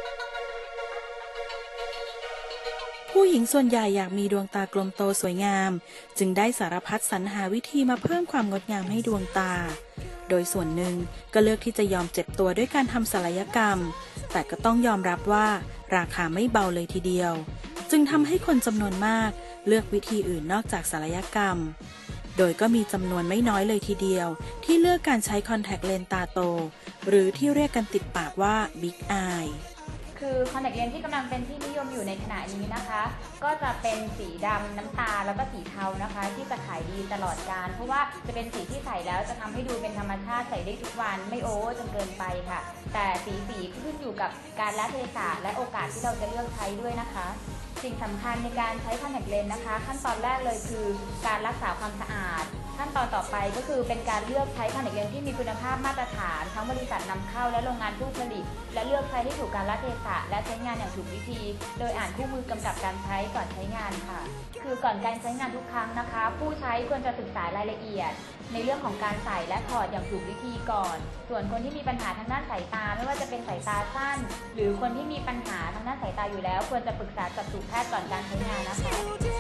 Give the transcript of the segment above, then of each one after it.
ผู้หญิงส่วนใหญ่อยากมีดวงตากลมโตสวยงามจึงได้สารพัดสรรหาวิธีมาเพิ่มความงดงามให้ดวงตาโดยส่วนหนึ่งก็เลือกที่จะยอมเจ็บตัวด้วยการทำศัลยกรรมแต่ก็ต้องยอมรับว่าราคาไม่เบาเลยทีเดียวจึงทำให้คนจำนวนมากเลือกวิธีอื่นนอกจากศัลยกรรมโดยก็มีจำนวนไม่น้อยเลยทีเดียวที่เลือกการใช้คอนแทคเลนส์ตาโตหรือที่เรียกกันติดปากว่าบิ๊กอายคือคอนแทคเลนส์ที่กำลังเป็นที่นิยมอยู่ในขณะนี้นะคะก็จะเป็นสีดำน้ำตาลแล้วก็สีเทานะคะที่จะขายดีตลอดกาลเพราะว่าจะเป็นสีที่ใส่แล้วจะทำให้ดูเป็นธรรมชาติใส่ได้ทุกวันไม่โอเวอร์จนเกินไปค่ะแต่สีขึ้นอยู่กับการละเทศะและโอกาสที่เราจะเลือกใช้ด้วยนะคะสิ่งสำคัญในการใช้คอนแทคเลนส์นะคะขั้นตอนแรกเลยคือการรักษาความสะอาดขั้นตอนต่อไปก็คือเป็นการเลือกใช้คอนแทคเลนส์ที่มีคุณภาพมาตรฐานทั้งบริษัทนำเข้าและโรงงานผู้ผลิตและเลือกใช้ที่ถูกกาลเทศะและใช้งานอย่างถูกวิธีโดยอ่านคู่มือกำกับการใช้ก่อนใช้งานค่ะคือก่อนการใช้งานทุกครั้งนะคะผู้ใช้ควรจะศึกษารายละเอียดในเรื่องของการใส่และถอดอย่างถูกวิธีก่อนส่วนคนที่มีปัญหาทางด้านสายตาไม่ว่าจะเป็นสายตาสั้นหรือคนที่มีปัญหาทางด้านสายตาอยู่แล้วควรจะปรึกษาจักษุแพทย์ก่อนการใช้งานนะคะ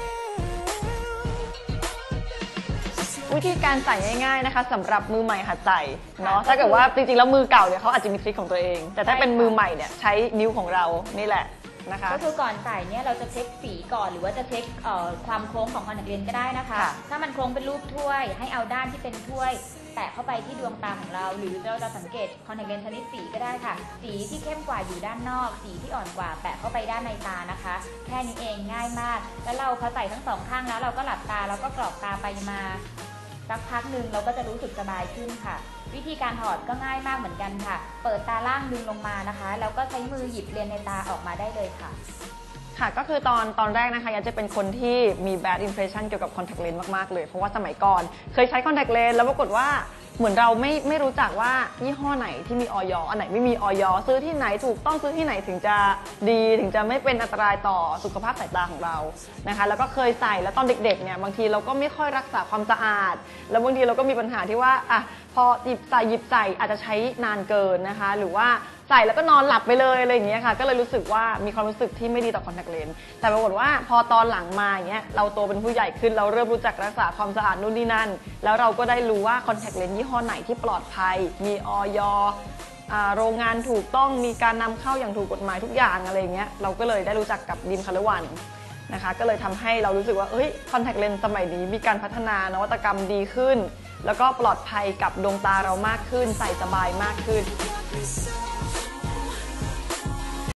วิธีการใส่ง่ายๆนะคะสำหรับมือใหม่หัดใส่เนาะถ้าเกิดว่าจริงๆแล้วมือเก่าเนี่ยเขาอาจจะมีทริคของตัวเองแต่ถ้าเป็นมือใหม่เนี่ยใช้นิ้วของเรานี่แหละนะคะก็คือก่อนใส่เนี่ยเราจะเช็คสีก่อนหรือว่าจะเช็คความโค้งของคอนแทคเลนส์ก็ได้นะคะถ้ามันโค้งเป็นรูปถ้วยให้เอาด้านที่เป็นถ้วยแตะเข้าไปที่ดวงตาของเราหรือเราจะสังเกตคอนแทคเลนส์ชนิดสีก็ได้ค่ะสีที่เข้มกว่าอยู่ด้านนอกสีที่อ่อนกว่าแปะเข้าไปด้านในตานะคะแค่นี้เองง่ายมากแล้วเราพอใส่ทั้งสองข้างแล้วเราก็หลับตาแล้วก็กรอกตาไปมาสักพักหนึ่งเราก็จะรู้สึกสบายขึ้นค่ะวิธีการถอดก็ง่ายมากเหมือนกันค่ะเปิดตาล่างดึงลงมานะคะแล้วก็ใช้มือหยิบเลนส์ในตาออกมาได้เลยค่ะค่ะก็คือตอนแรกนะคะยาจะเป็นคนที่มี bad impression เกี่ยวกับ contact lens มากๆเลยเพราะว่าสมัยก่อนเคยใช้ contact lens แล้วปรากฏว่าเหมือนเราไม่รู้จักว่ายี่ห้อไหนที่มีอย.อันไหนไม่มีอย.ซื้อที่ไหนถูกต้องซื้อที่ไหนถึงจะดีถึงจะไม่เป็นอันตรายต่อสุขภาพสายตาของเรานะคะแล้วก็เคยใส่แล้วตอนเด็กๆเนี่ยบางทีเราก็ไม่ค่อยรักษาความสะอาดแล้วบางทีเราก็มีปัญหาที่ว่าพอหยิบใส่อาจจะใช้นานเกินนะคะหรือว่าใส่แล้วก็นอนหลับไปเลยอะไรอย่างเงี้ยค่ะก็เลยรู้สึกว่ามีความรู้สึกที่ไม่ดีต่อคอนแทคเลนส์แต่ปรากฏว่าพอตอนหลังมาอย่างเงี้ยเราโตเป็นผู้ใหญ่ขึ้นเราเริ่มรู้จักรักษาความสะอาดนู่นนี่นั่นแล้วเราก็ได้รู้ว่าคอนแทคเลนส์ยี่ห้อไหนที่ปลอดภัยมีอย.โรงงานถูกต้องมีการนำเข้าอย่างถูกกฎหมายทุกอย่างอะไรอย่างเงี้ยเราก็เลยได้รู้จักกับดีมคัลเลอร์วันนะคะก็เลยทำให้เรารู้สึกว่าคอนแทคเลนส์สมัยนี้มีการพัฒนานวัตกรรมดีขึ้นแล้วก็ปลอดภัยกับดวงตาเรามากขึ้นใส่สบายมากขึ้น